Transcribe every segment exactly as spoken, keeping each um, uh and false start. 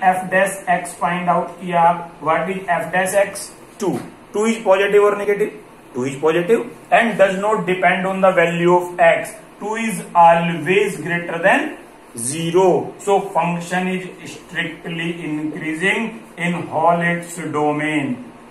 F dash x find out किया. What is f dash x? Two. Two is positive और negative? Two is positive and does not depend on the value of x. Two is always greater than zero. So function is strictly increasing in all its domain.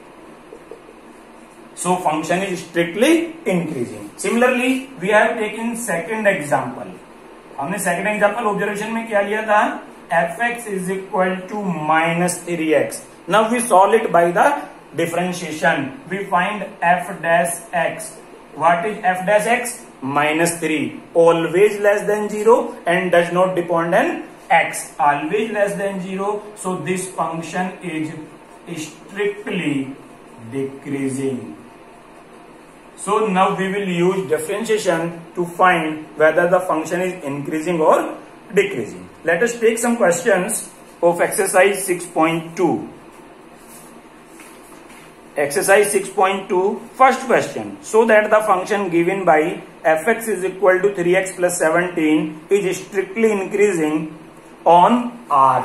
So function is strictly increasing. Similarly, we have taken second example. हमने second example observation में क्या लिया था? fx is equal to minus three x. Now we solve it by the differentiation. We find f dash x. What is f dash x? Minus three. Always less than zero and does not depend on x. Always less than zero. So this function is strictly decreasing. So now we will use differentiation to find whether the function is increasing or decreasing. Let us take some questions of exercise six point two. Exercise six point two. First question. So that the function given by fx is equal to three x plus seventeen is strictly increasing on R.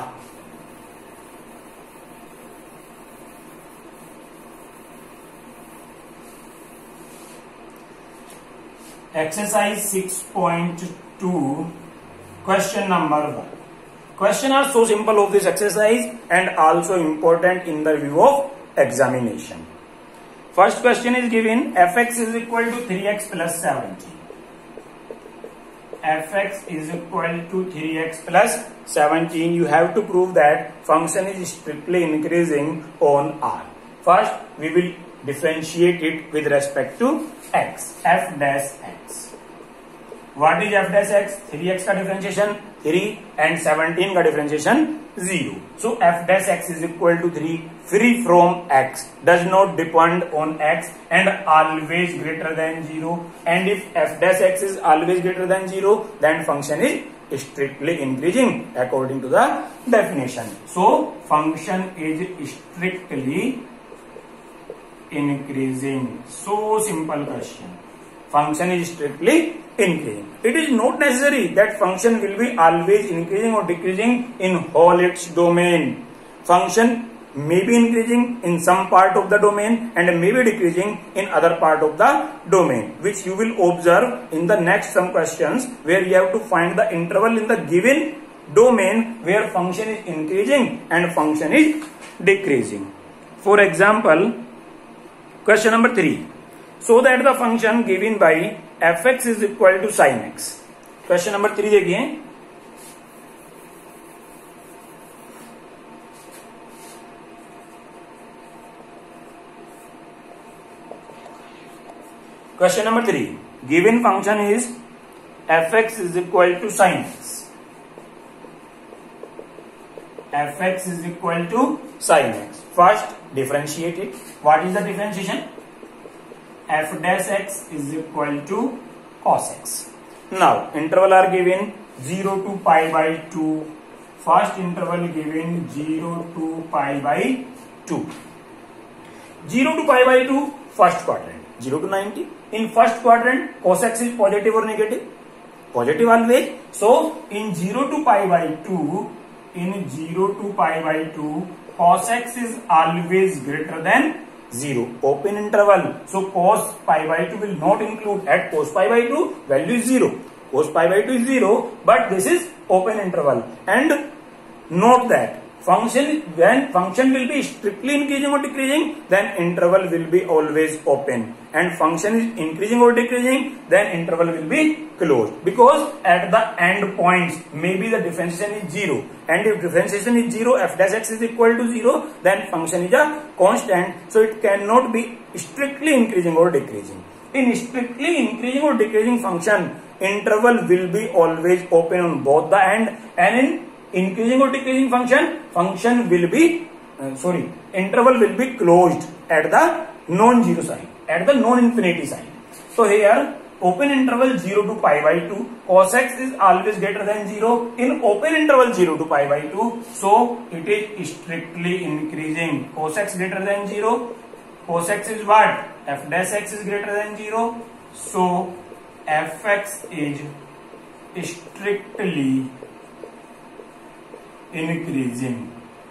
Exercise six point two. Question number one. Questions are so simple of this exercise and also important in the view of examination. First question is given fx is equal to three x plus seventeen. Fx is equal to three x plus seventeen. You have to prove that function is strictly increasing on R. First, we will differentiate it with respect to x. F dash x. What is f dash x? three x का differentiation three and seventeen का differentiation zero. So f dash x is equal to three free from x, does not depend on x and always greater than zero. And if f dash x is always greater than zero, then function is strictly increasing according to the definition. So function is strictly increasing. So simple question. Function is strictly increasing. It is not necessary that function will be always increasing or decreasing in all its domain. Function may be increasing in some part of the domain and may be decreasing in other part of the domain, which you will observe in the next some questions where you have to find the interval in the given domain where function is increasing and function is decreasing. For example, question number three. So that the function given by fx is equal to sin x. Question number three देखिए. Question number three. Given function is fx is equal to sin x. Fx is equal to sin x. First, differentiate it. What is the differentiation? F dash x is equal to cos x. Now interval are given zero to pi by two. First interval given zero to pi by two. zero to pi by two, first quadrant. zero to ninety. In first quadrant, cos x is positive or negative? Positive always. So in zero to pi by two, in zero to pi by two, cos x is always greater than zero. Open interval. So cos pi by two will not include. At cos pi by two, value is zero. Cos pi by two is zero, but this is open interval. And note that function, when function will be strictly increasing or decreasing, then interval will be always open. And function is increasing or decreasing, then interval will be closed. Because at the end points, maybe the differentiation is zero. And if differentiation is zero, f dash x is equal to zero, then function is a constant. So it cannot be strictly increasing or decreasing. In strictly increasing or decreasing function, interval will be always open on both the end, and in increasing or decreasing function, function will be, uh, sorry, interval will be closed at the non-zero side, at the non-infinity side. So here, open interval zero to pi by two, cos x is always greater than zero in open interval zero to pi by two. So it is strictly increasing. Cos x greater than zero, cos x is what? F dash x is greater than zero. So fx is strictly increasing.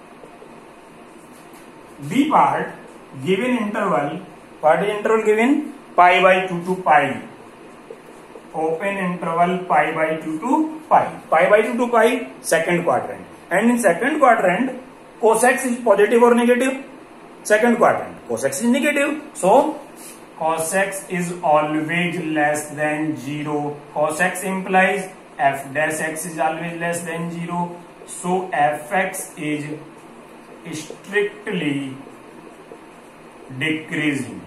B part given interval, what is interval given, pi by two to pi, open interval pi by two to pi, pi by two to pi second quadrant, and in second quadrant cosec is positive और negative, second quadrant cosec is negative, so cosec is always less than zero, cosec implies f dash x is always less than zero, so fx is strictly decreasing,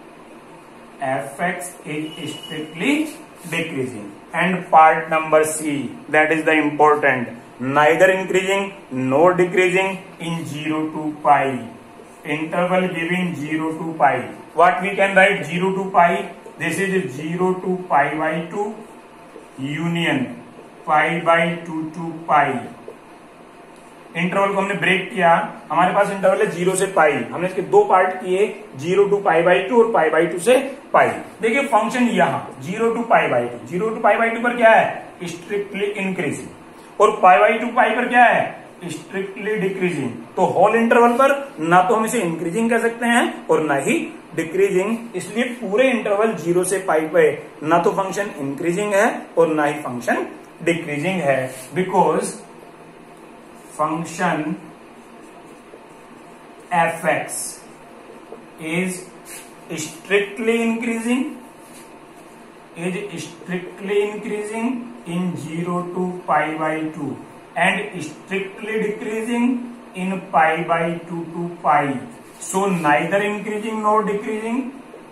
fx is strictly decreasing. And part number C, that is the important, neither increasing nor decreasing in zero to pi, interval giving zero to pi. What we can write zero to pi? This is zero to pi by two union pi by two to pi. Interval को हमने break किया, हमारे पास interval है zero से पाई, हमने इसके दो part किए, zero to pi by two और पाई बाई टू से पाई. देखिए फंक्शन यहाँ zero to pi by two, zero to pi by two पर क्या है, स्ट्रिक्टली इंक्रीजिंग, और पाई बाई टू पाई पर क्या है, स्ट्रिक्टली डिक्रीजिंग. तो होल इंटरवल पर ना तो हम इसे इंक्रीजिंग कह सकते हैं और ना ही डिक्रीजिंग, इसलिए पूरे इंटरवल जीरो से पाई पे ना तो फंक्शन इंक्रीजिंग है और ना ही फंक्शन डिक्रीजिंग है, because function f x is strictly increasing, is strictly increasing in zero to pi by two and strictly decreasing in pi by two to pi, so neither increasing nor decreasing,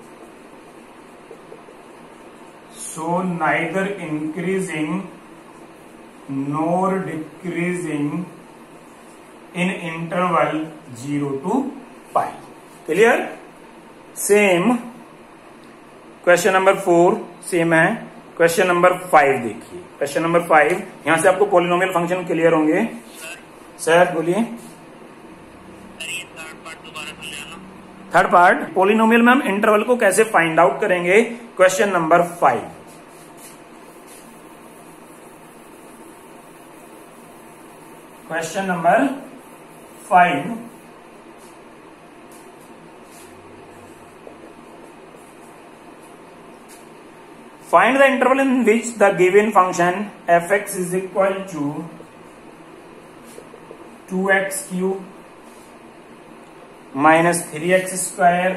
so neither increasing nor decreasing in interval zero to pi. Clear? Same question number four same है. Question number five देखिए, question number five, यहां से आपको polynomial function clear होंगे. Sir बोलिए. Third part polynomial में हम interval को कैसे फाइंड आउट करेंगे. Question number five, question number five, find the interval in which the given function fx is equal to two x cube minus three x square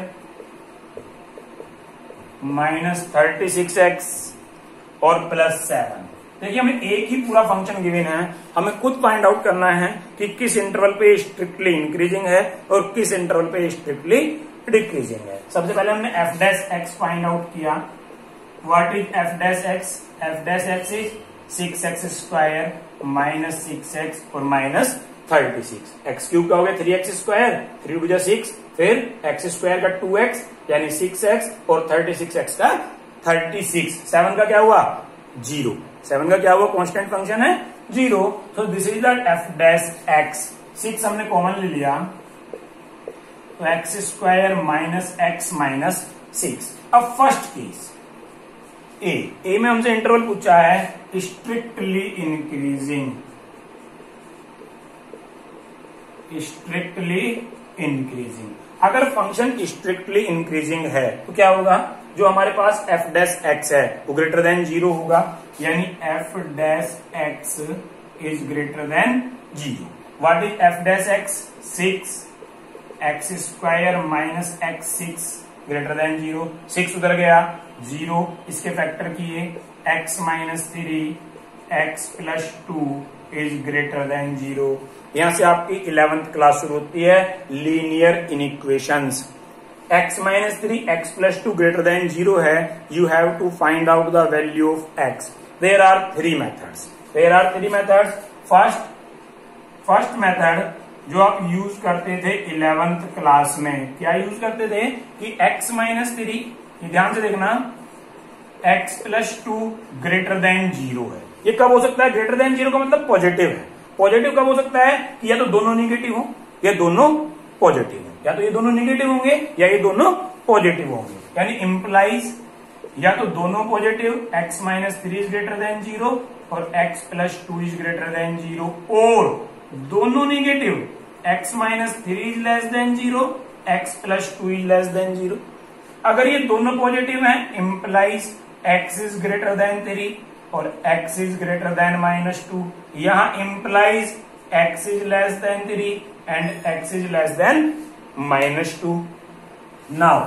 minus thirty-six x और plus seven. देखिए हमें एक ही पूरा function given है, हमें खुद find out करना है कि किस इंटरवल पे स्ट्रिक्टली इंक्रीजिंग है और किस इंटरवल पे स्ट्रिक्टली डिक्रीजिंग है. सबसे पहले हमने f dash x find out किया. What is f dash x? F dash x is six x square minus six x और minus thirty six. x cube का हो गया three x square, three two जा सिक्स, फिर x square का two x यानी six x और thirty six x का थर्टी सिक्स. सेवन का क्या हुआ, जीरो. सेवन का क्या हुआ, कांस्टेंट फंक्शन है zero. So this is the f dash x. Six हमने कॉमन ले लिया तो x square minus x minus six. अब फर्स्ट केस ए, ए में हमसे इंटरवल पूछा है स्ट्रिक्टली इंक्रीजिंग, स्ट्रिक्टली इंक्रीजिंग. अगर फंक्शन स्ट्रिक्टली इंक्रीजिंग है तो क्या होगा, जो हमारे पास एफ डैश एक्स है वो ग्रेटर देन जीरो होगा, यानी f dash x is greater than zero. What is f dash x, six x square minus x six greater than zero. Six उधर गया, जीरो इसके फैक्टर किए, x minus three x plus two is greater than zero. यहां से आपकी eleventh class शुरू होती है, linear inequations. x minus three x plus two greater than zero है, you have to find out the value of x. There are three methods, there are three methods. First first method जो आप use करते थे eleventh class में, क्या use करते थे कि x माइनस थ्री, ध्यान से देखना, x plus two greater than zero है. ये कब हो सकता है, ग्रेटर देन जीरो का मतलब पॉजिटिव है. पॉजिटिव कब हो सकता है कि या तो दोनों निगेटिव हो या दोनों पॉजिटिव हो, या तो ये दोनों निगेटिव होंगे या ये दोनों पॉजिटिव होंगे. यानी इंप्लाइज या तो दोनों positive, x minus three is greater than zero और x plus two is greater than zero, और दोनों negative x minus three is less than zero, x plus two is less than zero. अगर ये दोनों positive हैं, implies x is greater than three और x is greater than minus two. यहां implies x is less than three and x is less than minus two. Now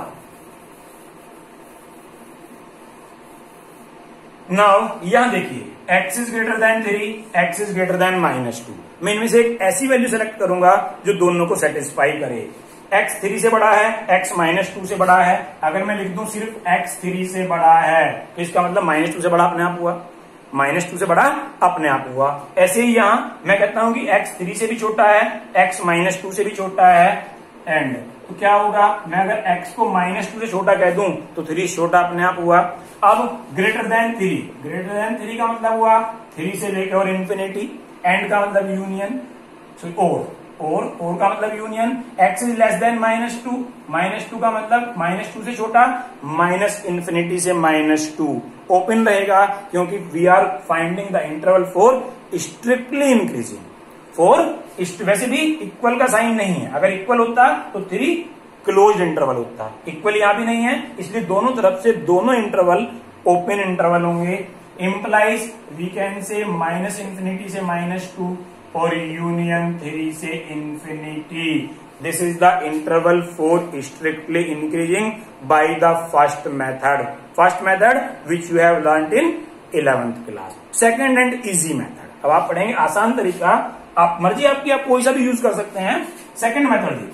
now यहां देखिए, x is greater than three, x is greater than minus two. मैं इनमें से एक ऐसी value select करूंगा जो दोनों को सेटिस्फाई करे। x थ्री से बड़ा है, x माइनस टू से बड़ा है। अगर मैं लिख दूं सिर्फ x थ्री से बड़ा है तो इसका मतलब माइनस टू से बड़ा अपने आप हुआ, माइनस टू से बड़ा अपने आप हुआ। ऐसे ही यहां मैं कहता हूं कि x थ्री से भी छोटा है, x माइनस टू से भी छोटा है, एंड तो क्या होगा, मैं अगर x को माइनस टू से छोटा कह दूं तो थ्री छोटा अपने आप हुआ। अब greater than three, greater than three का मतलब हुआ थ्री से लेकर और इंफिनिटी, एंड का मतलब यूनियन, और और और का मतलब union. x is less than minus two, minus two का मतलब माइनस टू से छोटा, माइनस इंफिनिटी से माइनस टू। ओपन रहेगा क्योंकि we are finding the interval for strictly increasing. For वैसे भी इक्वल का साइन नहीं है, अगर इक्वल होता तो थ्री क्लोज इंटरवल होता, इक्वल यहां भी नहीं है, इसलिए दोनों तरफ से दोनों इंटरवल ओपन इंटरवल होंगे। Implies we can say minus infinity से माइनस टू और यूनियन थ्री से infinity. This is the interval for strictly increasing by the first method, first method which you have learned in eleventh class. Second and easy method, अब आप पढ़ेंगे आसान तरीका, आप मर्जी आपकी, आप कोई सा भी यूज कर सकते हैं। सेकंड मेथड देखिए,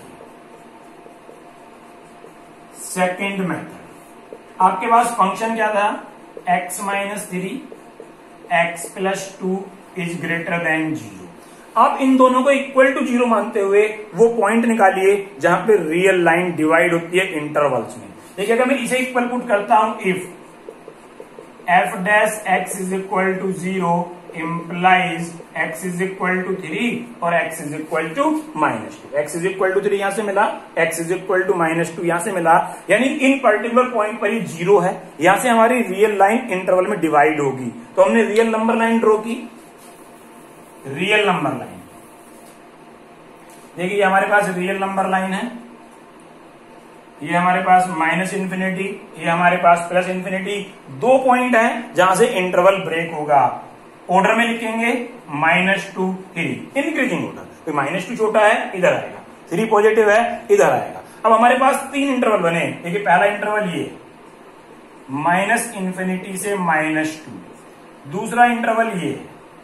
सेकंड मेथड आपके पास फंक्शन क्या था, x minus three, x plus two is greater than zero. आप इन दोनों को इक्वल टू जीरो मानते हुए वो पॉइंट निकालिए जहां पे रियल लाइन डिवाइड होती है इंटरवल्स में। देखिए अगर मैं इसे इक्वल पुट करता हूं, if f dash x is equal to zero implies x is equal to three और x is equal to minus two. X is equal to three यहां से मिला, x is equal to minus two यहां से मिला, यानी इन particular point पर ये जीरो है, यहां से हमारी रियल लाइन इंटरवल में डिवाइड होगी। तो हमने रियल नंबर लाइन ड्रॉ की, रियल नंबर लाइन, देखिए ये हमारे पास रियल नंबर लाइन है, ये हमारे पास माइनस इंफिनिटी, ये हमारे पास प्लस इंफिनिटी। दो पॉइंट हैं जहां से इंटरवल ब्रेक होगा। ऑर्डर में लिखेंगे minus two three, increasing order, तो माइनस टू छोटा है इधर आएगा, थ्री पॉजिटिव है इधर आएगा। अब हमारे पास तीन इंटरवल बने, देखिए पहला इंटरवल ये माइनस इंफिनिटी से माइनस टू, दूसरा इंटरवल ये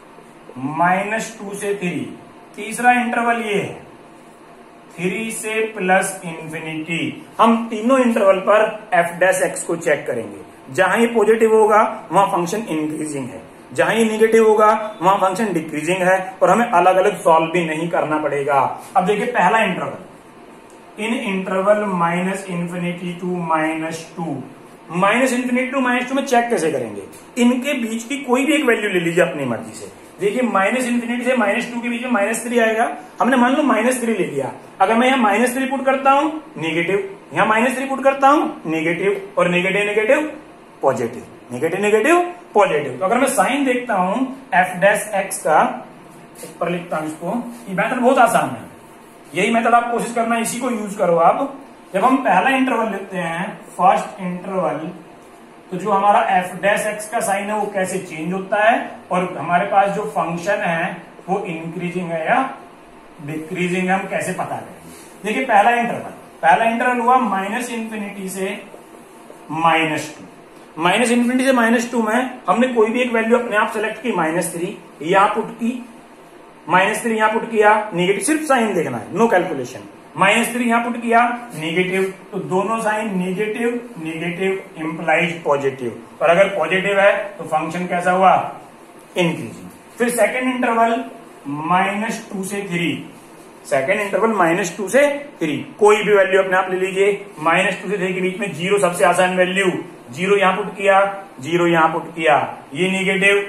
माइनस टू से थ्री, तीसरा इंटरवल ये है थ्री से प्लस इंफिनिटी। हम तीनों इंटरवल पर एफ डैश एक्स को चेक करेंगे, जहां ये पॉजिटिव होगा वहां फंक्शन इंक्रीजिंग है, जहां ये निगेटिव होगा वहां फंक्शन डिक्रीजिंग है, और हमें अलग अलग सॉल्व भी नहीं करना पड़ेगा। अब देखिए पहला इंटरवल, इन interval minus infinity to minus two, minus infinity to minus two में चेक कैसे करेंगे, इनके बीच की कोई भी एक वैल्यू ले लीजिए अपनी मर्जी से। देखिए माइनस इंफिनिटी से माइनस टू के बीच में माइनस थ्री आएगा, हमने मान लो माइनस थ्री ले लिया। अगर मैं यहाँ माइनस थ्री पुट करता हूं निगेटिव, यहाँ माइनस थ्री पुट करता हूं निगेटिव, और negative negative positive, negative negative positive. तो अगर मैं साइन देखता हूं एफ डैश एक्स का, ऊपर लिखता हूं इसको, ये मेथड बहुत आसान है, यही मेथड आप कोशिश करना, इसी को यूज करो आप। जब हम पहला इंटरवल लिखते हैं, फर्स्ट इंटरवल, तो जो हमारा एफ डैश एक्स का साइन है वो कैसे चेंज होता है, और हमारे पास जो फंक्शन है वो इंक्रीजिंग है या डिक्रीजिंग है, हम कैसे पता करेंगे। देखिए पहला इंटरवल, पहला इंटरवल हुआ माइनस इंफिनिटी से माइनस टू, माइनस इंफिनिटी से माइनस टू में हमने कोई भी एक वैल्यू अपने आप सेलेक्ट की, माइनस थ्री यहां पुट की, माइनस थ्री यहां पुट किया, निगेटिव, सिर्फ साइन देखना है, नो कैलकुलेशन। माइनस थ्री यहां पुट किया, निगेटिव, तो दोनों sign negative negative implies positive, और अगर पॉजिटिव है तो फंक्शन कैसा हुआ, इंक्रीजिंग। फिर सेकेंड इंटरवल माइनस टू से three, second interval minus two से थ्री, कोई भी वैल्यू अपने आप ले लीजिए, माइनस टू से थ्री के बीच में जीरो सबसे आसान वैल्यू, जीरो यहां पुट किया, जीरो यहां पुट किया, ये निगेटिव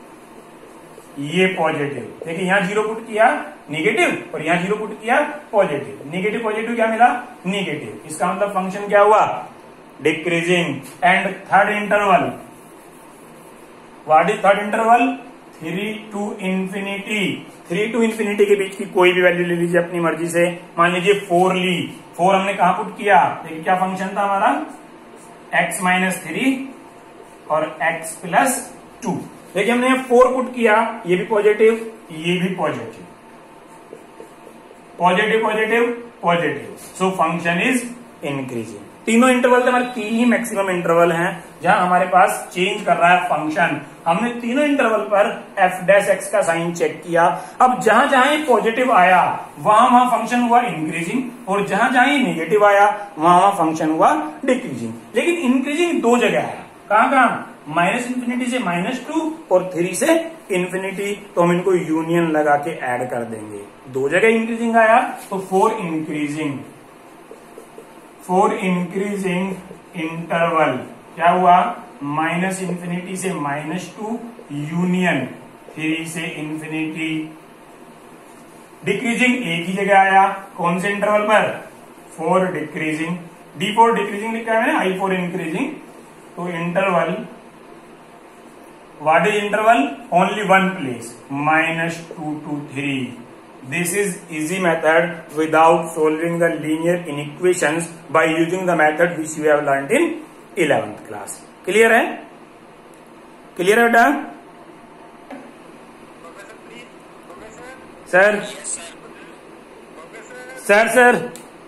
ये पॉजिटिव, देखिए यहां जीरो पुट किया निगेटिव और यहां जीरो पुट किया पॉजिटिव, निगेटिव पॉजिटिव क्या मिला, निगेटिव, इसका मतलब फंक्शन क्या हुआ, decreasing. And third interval, what is third interval, three to infinity, three to infinity के बीच की कोई भी वैल्यू ले लीजिए अपनी मर्जी से। मान लीजिए फोर ली, फोर हमने कहां पुट किया, देखिए क्या फंक्शन था हमारा, एक्स माइनस थ्री और एक्स प्लस टू। देखिए हमने फोर पुट किया, ये भी पॉजिटिव, ये भी positive, positive positive positive, so function is increasing. तीनों इंटरवल हमारे तीन ही मैक्सिमम इंटरवल हैं जहां हमारे पास चेंज कर रहा है फंक्शन। हमने तीनों इंटरवल पर एफ डैश एक्स का साइन चेक किया। अब जहां जहां ये पॉजिटिव आया वहां वहां फंक्शन हुआ इंक्रीजिंग, और जहां जहां ये नेगेटिव आया वहां वहां फंक्शन हुआ डिक्रीजिंग। लेकिन इंक्रीजिंग दो जगह आया, कहां कहां, माइनस इंफिनिटी से माइनस टू और थ्री से इंफिनिटी। तो हम इनको यूनियन लगा के ऐड कर देंगे, दो जगह इंक्रीजिंग आया तो for increasing, for increasing interval क्या हुआ, माइनस इंफिनिटी से माइनस टू यूनियन थ्री से इंफिनिटी। डिक्रीजिंग एक ही जगह आया, कौन से इंटरवल पर, for decreasing, D for decreasing लिखा है, आई फोर इंक्रीजिंग। तो interval, what is interval, only one place, minus two to three. This is easy method without solving the linear inequations by using the method which we have learned in eleventh class. Clear है? Clear है बेटा? Sir sir sir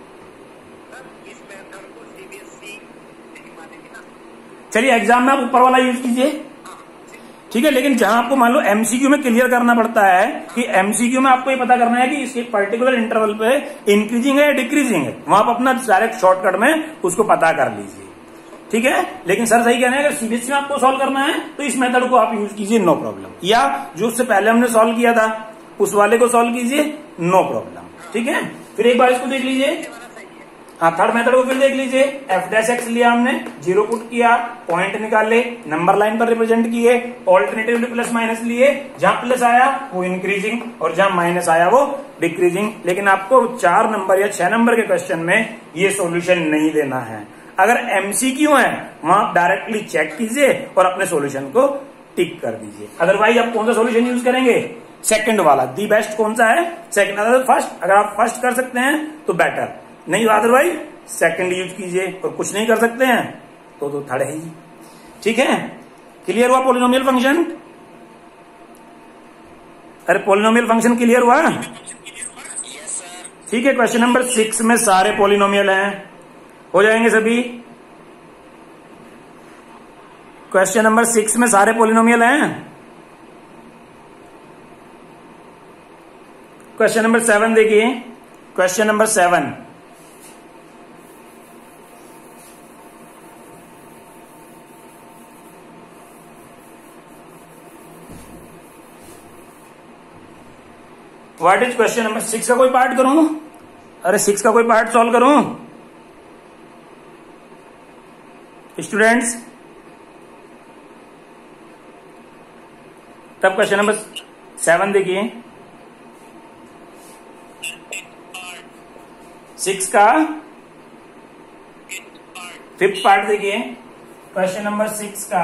चलिए exam में आप ऊपर वाला use कीजिए, ठीक है। लेकिन जहां आपको मान लो एमसीक्यू में क्लियर करना पड़ता है कि एमसीक्यू में आपको ये पता करना है कि इस पर्टिकुलर इंटरवल पे इंक्रीजिंग है या डिक्रीजिंग है, वहां आप अपना डायरेक्ट शॉर्टकट में उसको पता कर लीजिए, ठीक है। लेकिन सर सही कह रहे हैं, अगर सीबीएसई में आपको सॉल्व करना है तो इस मेथड को आप यूज कीजिए, नो प्रॉब्लम। या जो उससे पहले हमने सॉल्व किया था उस वाले को सॉल्व कीजिए, नो प्रॉब्लम, ठीक है। फिर एक बार इसको देख लीजिए, हाँ थर्ड मेथड को फिर देख लीजिए। एफ डैश एक्स लिया हमने, जीरो पुट किया, पॉइंट निकाले, नंबर लाइन पर रिप्रेजेंट किए, ऑल्टरनेटिवली प्लस माइनस लिए, जहां प्लस आया वो इंक्रीजिंग और जहां माइनस आया वो डिक्रीजिंग। लेकिन आपको चार नंबर या छह नंबर के क्वेश्चन में ये सॉल्यूशन नहीं देना है। अगर एमसीक्यू है वहां आप डायरेक्टली चेक कीजिए और अपने सॉल्यूशन को टिक कर दीजिए। अदरवाइज आप कौन सा सॉल्यूशन यूज करेंगे, सेकंड वाला, दी बेस्ट कौन सा है, सेकंड। अगर फर्स्ट, अगर आप फर्स्ट कर सकते हैं तो बेटर, नहीं अदरवाइज सेकंड यूज कीजिए, और कुछ नहीं कर सकते हैं तो तो थर्ड है ही, ठीक है। क्लियर हुआ पॉलिनोमियल फंक्शन? अरे पॉलिनोमियल फंक्शन क्लियर हुआ, ठीक है। क्वेश्चन नंबर सिक्स में सारे पॉलिनोमियल हैं, हो जाएंगे सभी। क्वेश्चन नंबर सिक्स में सारे पॉलिनोमियल हैं। क्वेश्चन नंबर सेवन देखिए, question number seven, what is question number six का कोई पार्ट करूं, अरे सिक्स का कोई पार्ट सॉल्व करूं स्टूडेंट्स? तब क्वेश्चन नंबर सेवन देखिए, सिक्स का फिफ्थ पार्ट देखिए। क्वेश्चन नंबर सिक्स का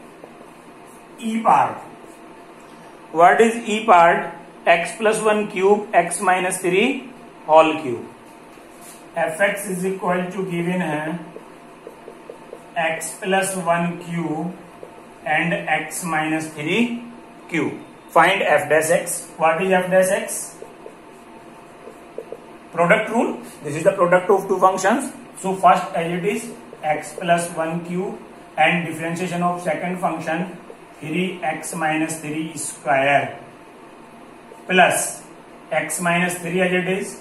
E part, what is E part, x plus one cube x minus three whole cube. F x is equal to given है x plus one cube and x minus three cube. Find f dash x. What is f dash x? Product rule, this is the product of two functions, so first as it is x plus one cube and differentiation of second function three x minus three square plus x minus three as it is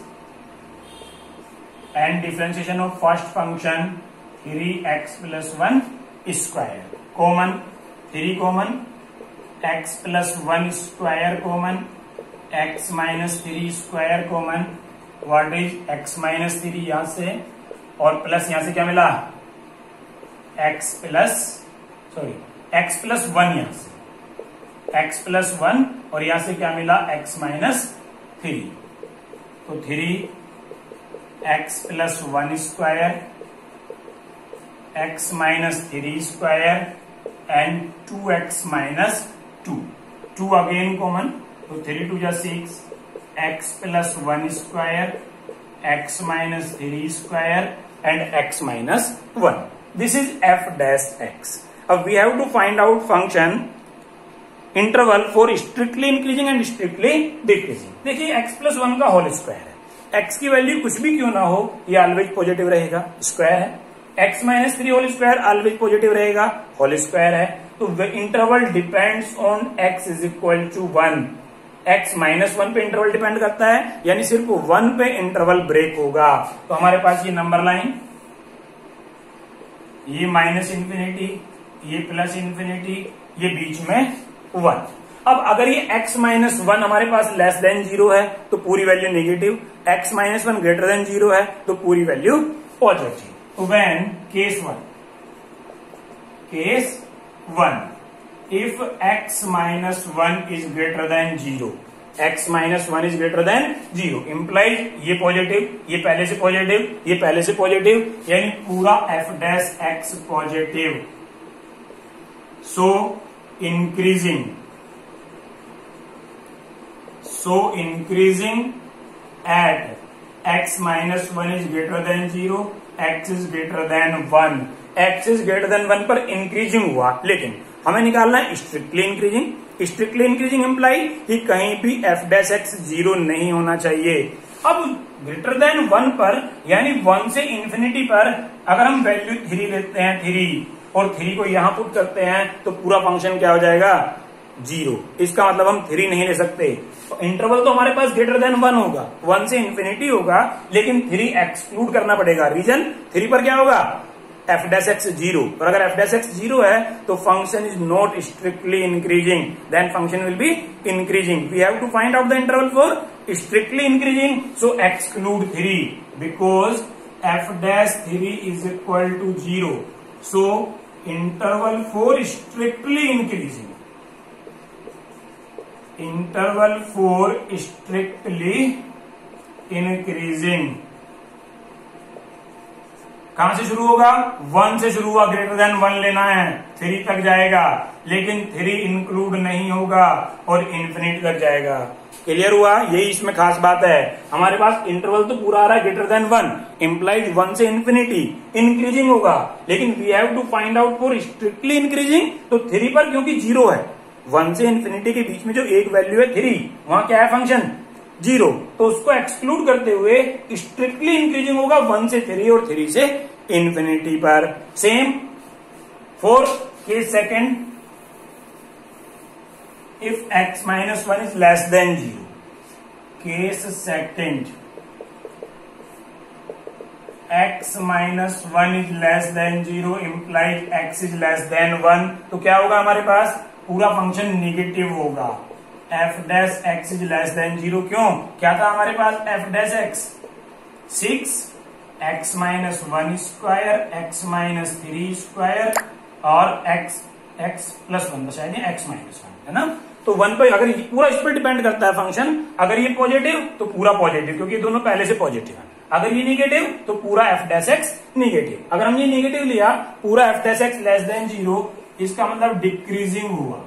and differentiation of first function three x plus one square, common three common, x plus one square common, x minus three square common, what is x minus three यहां से और plus यहां से क्या मिला, x plus sorry x plus one, यहां से x plus one और यहां से क्या मिला, x माइनस थ्री। तो three x plus one square x minus three square and two x minus two, two again common, तो थ्री टू जा six, x plus one square, x minus three square and x minus one. This is f dash x. अब we have to find out function interval for strictly increasing and strictly decreasing. देखिए x plus one का whole square है, x की value कुछ भी क्यों ना हो ये ऑलवेज पॉजिटिव रहेगा, स्क्वायर है. x minus three whole square always positive रहेगा, होल स्क्वायर है. तो interval depends on x is equal to one. x minus one पे इंटरवल डिपेंड करता है, यानी सिर्फ वन पे इंटरवल ब्रेक होगा. तो हमारे पास ये नंबर लाइन, ये माइनस इंफिनिटी, ये प्लस इंफिनिटी, ये बीच में वन. अब अगर ये x माइनस वन हमारे पास लेस देन जीरो है तो पूरी value negative, x minus one greater than zero है तो पूरी वैल्यू पॉजिटिव. तो when case one, case one, if x minus one is greater than zero, x minus one is greater than zero implies ये positive, ये पहले से positive, ये पहले से पॉजिटिव, यानी पूरा f dash x positive. So increasing, so increasing at x minus one is greater than zero, x is greater than one. x is greater than one पर increasing हुआ, लेकिन हमें निकालना है strictly increasing. strictly increasing imply कि कहीं भी f dash x zero नहीं होना चाहिए. अब ग्रेटर देन वन पर यानी वन से इंफिनिटी पर अगर हम वैल्यू थ्री लेते हैं, थ्री और थ्री को यहां पुट करते हैं तो पूरा फंक्शन क्या हो जाएगा, जीरो. इसका मतलब हम थ्री नहीं ले सकते. तो इंटरवल तो हमारे पास ग्रेटर देन वन होगा, वन से इंफिनिटी होगा, लेकिन थ्री एक्सक्लूड करना पड़ेगा. रीजन थ्री पर क्या होगा, एफ डैश एक्स जीरो. और अगर एफ डैश एक्स जीरो है तो function is not strictly increasing, then function will be increasing. We have to find out the interval for strictly increasing. So exclude three because f dash three is equal to zero. So interval for strictly increasing, interval for strictly increasing कहां से शुरू होगा, one से शुरू हुआ, greater than one लेना है, three तक जाएगा, लेकिन थ्री इंक्लूड नहीं होगा और इन्फिनिटी तक जाएगा. क्लियर हुआ, यही इसमें खास बात है. हमारे पास इंटरवल तो पूरा आ रहा है greater than one, implies one से इन्फिनिटी, इंक्रीजिंग होगा, लेकिन we have to find out for strictly increasing. तो थ्री पर क्योंकि जीरो है, वन से इन्फिनिटी के बीच में जो एक वैल्यू है थ्री, वहां क्या है फंक्शन जीरो, तो उसको एक्सक्लूड करते हुए स्ट्रिक्टली इंक्रीजिंग होगा वन से थ्री और थ्री से इन्फिनिटी पर. Same for case second, if x minus one is less than zero. Case second, x minus one is less than zero implies x is less than one. तो क्या होगा हमारे पास, पूरा फंक्शन निगेटिव होगा. f dash x is less than zero. क्यों, क्या था हमारे पास f dash x, six x minus one square, x minus three square और x x प्लस वन, शायद ये x माइनस वन है ना. तो वन पर अगर पूरा इस पर डिपेंड करता है फंक्शन, अगर ये पॉजिटिव तो पूरा पॉजिटिव, क्योंकि दोनों पहले से पॉजिटिव है. अगर ये निगेटिव तो पूरा एफ डैश एक्स निगेटिव. अगर हम ये निगेटिव लिया, पूरा f dash x less than zero, इसका मतलब डिक्रीजिंग हुआ.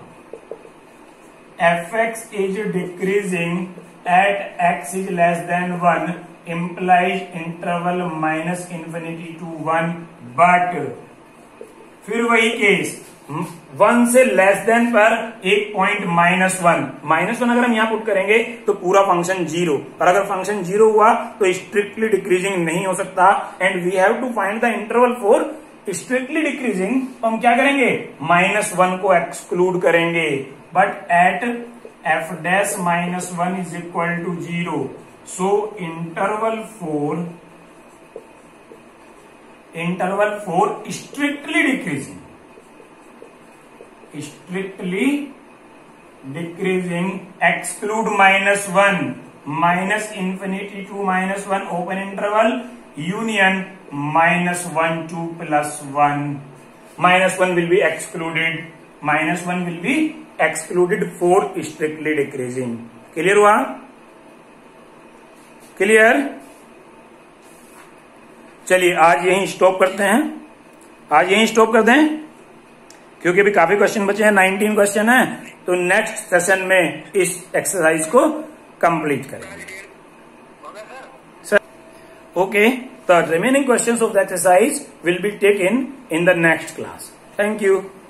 F x is decreasing at x is less than one implies interval minus infinity to one. But फिर वही केस, वन से लेस देन पर एक point minus one, minus one अगर हम यहां पुट करेंगे तो पूरा फंक्शन जीरो, और अगर फंक्शन जीरो हुआ तो स्ट्रिक्टली डिक्रीजिंग नहीं हो सकता. And we have to find the interval for strictly decreasing. तो हम क्या करेंगे, माइनस वन को एक्सक्लूड करेंगे. But at f dash minus one is equal to zero. So interval for interval for strictly decreasing, strictly decreasing exclude minus one, minus infinity to minus one open interval union minus one to plus one. Minus one will be excluded, minus one will be excluded for strictly decreasing. Clear हुआ, clear. चलिए आज यहीं stop करते हैं, आज यहीं stop कर दें. क्योंकि अभी काफी क्वेश्चन बचे हैं, नाइनटीन क्वेश्चन है, तो नेक्स्ट सेशन में इस एक्सरसाइज को कंप्लीट करेंगे sir. Okay, the remaining questions of the exercise will be taken in the next class. Thank you.